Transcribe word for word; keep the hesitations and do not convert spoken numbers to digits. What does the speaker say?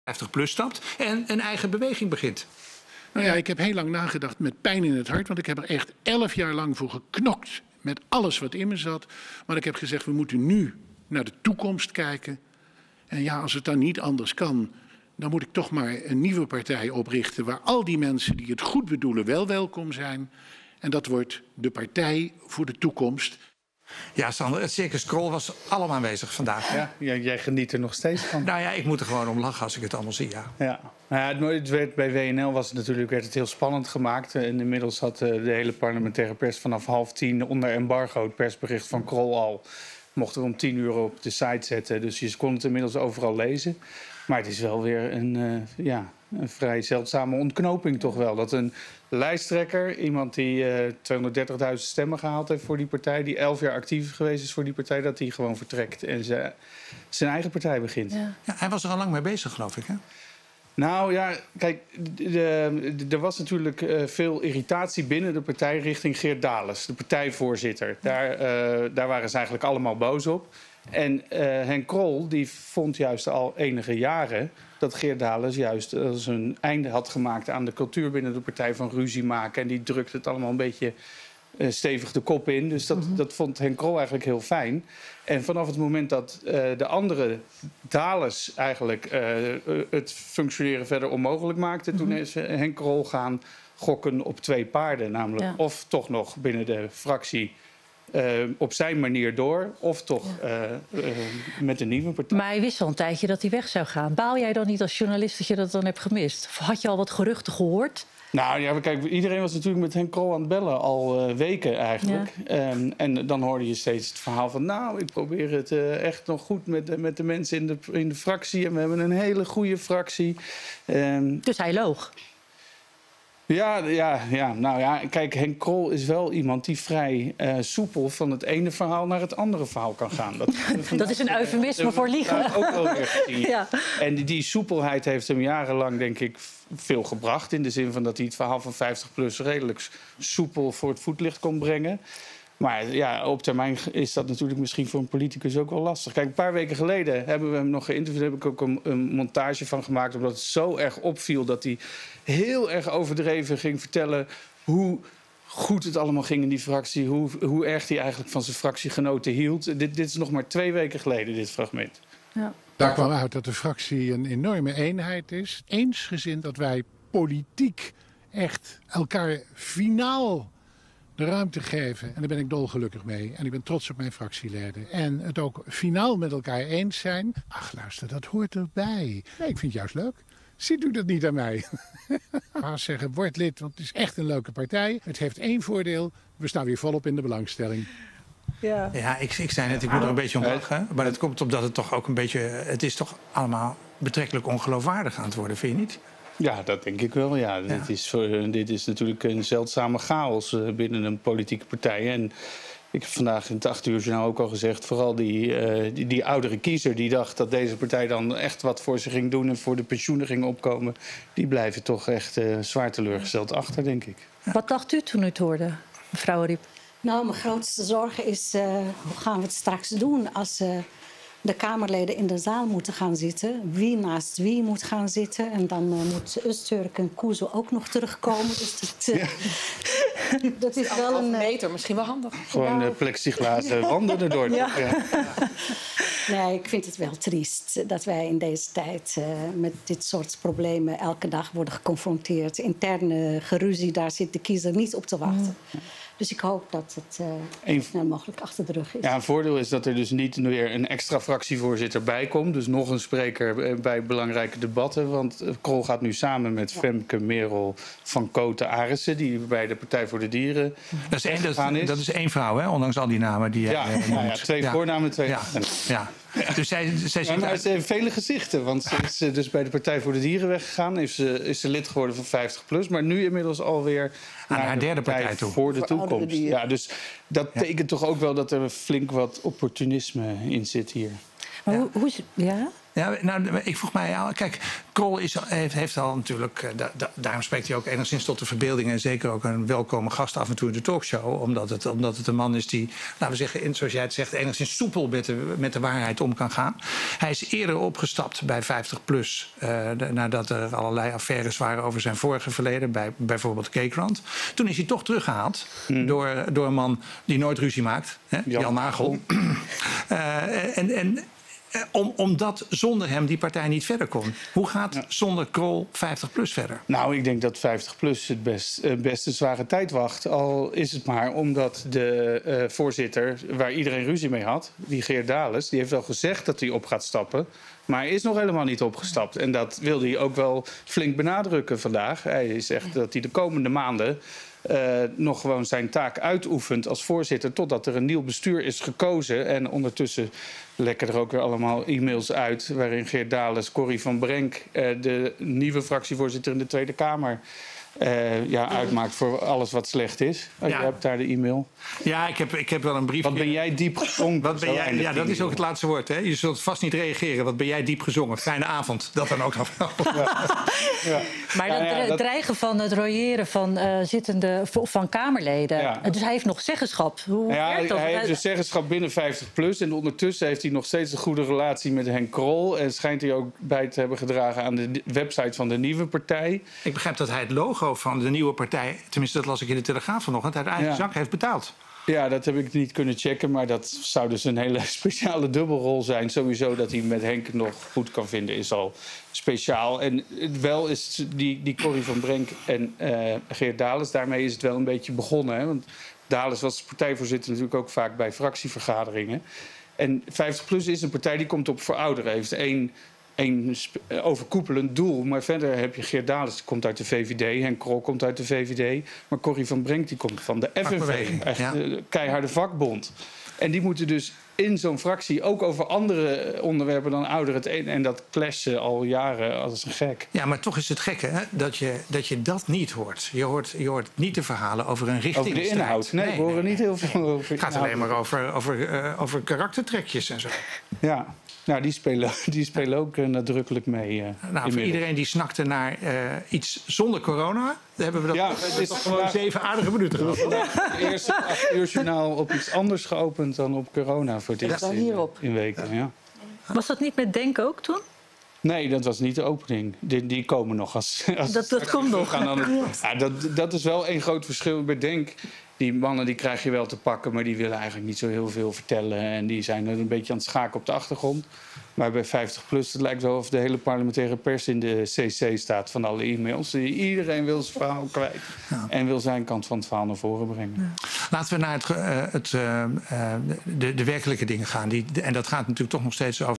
vijftig plus stapt en een eigen beweging begint? Nou ja, ik heb heel lang nagedacht met pijn in het hart. Want ik heb er echt elf jaar lang voor geknokt. Met alles wat in me zat. Maar ik heb gezegd, we moeten nu naar de toekomst kijken. En ja, als het dan niet anders kan, dan moet ik toch maar een nieuwe partij oprichten. Waar al die mensen die het goed bedoelen wel welkom zijn. En dat wordt de Partij voor de Toekomst. Ja, Sander, het Circus Krol was allemaal aanwezig vandaag. Ja, jij, jij geniet er nog steeds van. Nou ja, ik moet er gewoon om lachen als ik het allemaal zie, ja. Ja. Nou ja, het werd, bij W N L was het natuurlijk werd het heel spannend gemaakt. En inmiddels had de hele parlementaire pers vanaf half tien onder embargo het persbericht van Krol al. Mochten we om tien uur op de site zetten. Dus je kon het inmiddels overal lezen. Maar het is wel weer een, uh, ja, een vrij zeldzame ontknoping toch wel. Dat een lijsttrekker, iemand die uh, tweehonderddertigduizend stemmen gehaald heeft voor die partij, die elf jaar actief geweest is voor die partij, dat die gewoon vertrekt en ze, zijn eigen partij begint. Ja. Ja, hij was er al lang mee bezig, geloof ik, hè? Nou ja, kijk, er was natuurlijk uh, veel irritatie binnen de partij richting Geert Dales, de partijvoorzitter. Daar, uh, daar waren ze eigenlijk allemaal boos op. En uh, Henk Krol die vond juist al enige jaren dat Geert Dales juist als een einde had gemaakt aan de cultuur binnen de partij van ruzie maken. En die drukte het allemaal een beetje uh, stevig de kop in. Dus dat, mm-hmm. dat vond Henk Krol eigenlijk heel fijn. En vanaf het moment dat uh, de andere Dales eigenlijk uh, het functioneren verder onmogelijk maakte, mm-hmm. toen is Henk Krol gaan gokken op twee paarden. Namelijk ja. of toch nog binnen de fractie Uh, op zijn manier door, of toch ja. uh, uh, met een nieuwe partij. Maar hij wist al een tijdje dat hij weg zou gaan. Baal jij dan niet als journalist dat je dat dan hebt gemist? Of had je al wat geruchten gehoord? Nou ja, kijk, iedereen was natuurlijk met Henk Krol aan het bellen, al uh, weken eigenlijk. Ja. Um, en dan hoorde je steeds het verhaal van, nou, ik probeer het uh, echt nog goed met de, met de mensen in de, in de fractie. En we hebben een hele goede fractie. Um, dus hij loog? Ja, ja, ja, nou ja, kijk, Henk Krol is wel iemand die vrij uh, soepel van het ene verhaal naar het andere verhaal kan gaan. Dat, dat is een eufemisme uh, voor liegen. Ook wel weer gezien. Ja. En die, die soepelheid heeft hem jarenlang, denk ik, veel gebracht. In de zin van dat hij het verhaal van vijftig plus redelijk soepel voor het voetlicht kon brengen. Maar ja, op termijn is dat natuurlijk misschien voor een politicus ook wel lastig. Kijk, een paar weken geleden hebben we hem nog geïnterviewd. Daar heb ik ook een, een montage van gemaakt, omdat het zo erg opviel dat hij heel erg overdreven ging vertellen hoe goed het allemaal ging in die fractie. Hoe, hoe erg hij eigenlijk van zijn fractiegenoten hield. Dit, dit is nog maar twee weken geleden, dit fragment. Ja. Daar kwam uit dat de fractie een enorme eenheid is. Eensgezind dat wij politiek echt elkaar finaal de ruimte geven. En daar ben ik dolgelukkig mee. En ik ben trots op mijn fractieleden. En het ook finaal met elkaar eens zijn. Ach, luister, dat hoort erbij. Nee, ik vind het juist leuk. Ziet u dat niet aan mij? Maar zeggen, word lid, want het is echt een leuke partij. Het heeft één voordeel. We staan weer volop in de belangstelling. Ja, ja ik, ik zei net, ik moet er een beetje om lachen. Maar dat komt omdat het toch ook een beetje... Het is toch allemaal betrekkelijk ongeloofwaardig aan het worden, vind je niet? Ja, dat denk ik wel. Ja, ja. Dit, is voor, dit is natuurlijk een zeldzame chaos uh, binnen een politieke partij. En ik heb vandaag in het acht uur journaal ook al gezegd, vooral die, uh, die, die oudere kiezer die dacht dat deze partij dan echt wat voor ze ging doen en voor de pensioenen ging opkomen, die blijven toch echt uh, zwaar teleurgesteld achter, denk ik. Wat dacht u toen u het hoorde, mevrouw Riep? Nou, mijn grootste zorg is, uh, hoe gaan we het straks doen als uh, de Kamerleden in de zaal moeten gaan zitten. Wie naast wie moet gaan zitten. En dan uh, moet Öztürk en Kuzu ook nog terugkomen. Dus dat, uh, ja. dat is wel een meter, misschien wel handig. Gewoon nou, plexiglazen wanden erdoor. Ja. Ja. Nee, ik vind het wel triest dat wij in deze tijd uh, met dit soort problemen elke dag worden geconfronteerd. Interne geruzie, daar zit de kiezer niet op te wachten. Mm. Dus ik hoop dat het uh, Eén... snel mogelijk achter de rug is. Ja, een voordeel is dat er dus niet weer een extra fractievoorzitter bij komt. Dus nog een spreker bij belangrijke debatten. Want Krol gaat nu samen met ja. Femke Merel van Koten-Arissen, die bij de Partij voor de Dieren dat is één, dat, is. dat is één vrouw, hè? Ondanks al die namen die ja, jij ja, ja, twee ja. voornamen, twee... Ja. Ja. Ja. Dus zij, zij ja, maar ze heeft vele gezichten. Want ze is dus bij de Partij voor de Dieren weggegaan. Is ze, is ze lid geworden van vijftig plus. Maar nu inmiddels alweer aan haar de derde partij toe. Voor de toekomst. Ja, dus dat ja. tekent toch ook wel dat er flink wat opportunisme in zit hier. Maar ja. hoe, hoe is, ja? Ja, nou, ik vroeg mij, kijk, Krol is, heeft, heeft al natuurlijk, da, da, daarom spreekt hij ook enigszins tot de verbeelding en zeker ook een welkome gast af en toe in de talkshow, omdat het, omdat het een man is die, laten we zeggen, zoals jij het zegt, enigszins soepel met de, met de waarheid om kan gaan. Hij is eerder opgestapt bij vijftig plus, uh, de, nadat er allerlei affaires waren over zijn vorige verleden, bij bijvoorbeeld K-Krant. Toen is hij toch teruggehaald hmm. door, door een man die nooit ruzie maakt, hè? Jan, Jan Nagel. uh, en, en Om, omdat zonder hem die partij niet verder kon. Hoe gaat ja. zonder Krol vijftig plus verder? Nou, ik denk dat vijftig plus het best, uh, beste zware tijd wacht. Al is het maar omdat de uh, voorzitter, waar iedereen ruzie mee had, die Geert Dales, die heeft wel gezegd dat hij op gaat stappen. Maar hij is nog helemaal niet opgestapt. En dat wilde hij ook wel flink benadrukken vandaag. Hij zegt dat hij de komende maanden Uh, nog gewoon zijn taak uitoefent als voorzitter totdat er een nieuw bestuur is gekozen. En ondertussen lekken er ook weer allemaal e-mails uit waarin Geert Dales, Corrie van Brenk, uh, de nieuwe fractievoorzitter in de Tweede Kamer, Uh, ja, uitmaakt voor alles wat slecht is. Oh, ja. Je hebt daar de e-mail. Ja, ik heb, ik heb wel een briefje. Wat ben jij diep gezongen? Wat ben jij, ja, dat is ook het laatste woord. Hè? Je zult vast niet reageren. Wat ben jij diep gezongen? Fijne avond. Dat dan ook nog wel. Ja. Ja. Maar dat, ja, ja, dat dreigen van het royeren van uh, zittende van Kamerleden. Ja. Dus hij heeft nog zeggenschap. Hoe ja, werkt dat? Hij heeft dus zeggenschap binnen vijftig plus. En ondertussen heeft hij nog steeds een goede relatie met Henk Krol. En schijnt hij ook bij te hebben gedragen aan de website van de nieuwe partij. Ik begrijp dat hij het logo van de nieuwe partij, tenminste dat las ik in de Telegraaf vanochtend, uit eigen ja. zak heeft betaald. Ja, dat heb ik niet kunnen checken, maar dat zou dus een hele speciale dubbelrol zijn. Sowieso dat hij met Henk nog goed kan vinden is al speciaal. En wel is die, die Corrie van Brenk en uh, Geert Dales, daarmee is het wel een beetje begonnen. Hè? Want Dales was partijvoorzitter natuurlijk ook vaak bij fractievergaderingen. En vijftig plus is een partij die komt op voor ouderen. Heeft één een overkoepelend doel. Maar verder heb je Geert Dales, die komt uit de V V D. Henk Krol komt uit de V V D. Maar Corrie van Brenk die komt van de F N V. Echt een keiharde vakbond. En die moeten dus in zo'n fractie ook over andere onderwerpen dan ouderen het een. En dat clashen al jaren als een gek. Ja, maar toch is het gekke hè? Dat, je, dat je dat niet hoort. Je hoort, je hoort niet de verhalen over een richting. Over de inhoud. Nee, nee, we horen nee, niet nee, heel veel nee. over. Het gaat alleen maar over, over, uh, over karaktertrekjes en zo. Ja. Nou, die spelen, die spelen ook uh, nadrukkelijk mee. Uh, nou, voor iedereen die snakte naar uh, iets zonder corona, dan hebben we dat ja, toch, het is toch gewoon zeven aardige minuten gehad. Het eerste acht uur journaal op iets anders geopend dan op corona voor dit ja. in, in weken. Ja. Was dat niet met Denk ook toen? Nee, dat was niet de opening. Die, die komen nog als... als dat dat komt nog. Het, ja, dat, dat is wel één groot verschil bij Denk. Die mannen die krijg je wel te pakken, maar die willen eigenlijk niet zo heel veel vertellen. En die zijn er een beetje aan het schaken op de achtergrond. Maar bij vijftig plus, het lijkt wel of de hele parlementaire pers in de C C staat van alle e-mails. Iedereen wil zijn verhaal kwijt. Ja. En wil zijn kant van het verhaal naar voren brengen. Ja. Laten we naar het, uh, het, uh, de, de werkelijke dingen gaan. Die, en dat gaat natuurlijk toch nog steeds over